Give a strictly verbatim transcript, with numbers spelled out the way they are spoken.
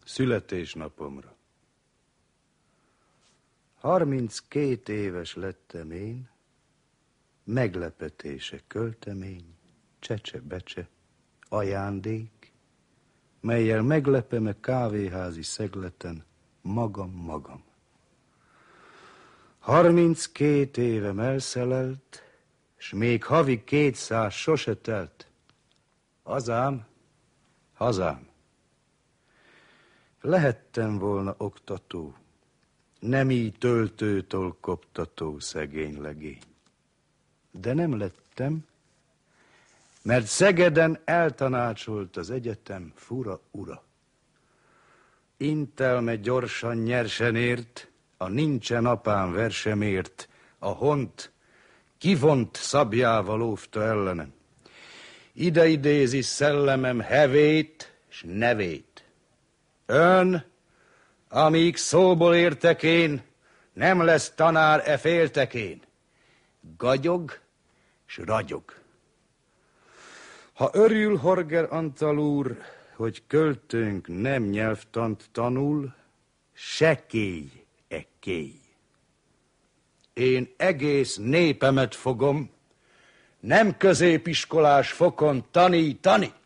születésnapomra. Harminckét éves lettem én, meglepetése költemény, csecse-becse, ajándék, mellyel meglepem e kávéházi szegleten magam-magam. Harminckét évem elszelelt, s még havi kétszáz sose telt. Hazám, hazám. Lehettem volna oktató, nem így töltőtől koptató szegény legény. De nem lettem, mert Szegeden eltanácsolt az egyetem fura ura. Intelme gyorsan nyersen ért, a nincsen apám versemért, a hont kivont szabjával óvta ellenem. Ide idézi szellemem hevét s nevét. Ön, amíg szóból értek én, nem lesz tanár e féltekén. Gagyog s ragyog. Ha örül Horger Antal úr, hogy költőnk nem nyelvtant tanul, sekély e kéj. Én egész népemet fogom, nem középiskolás fokon tanítani.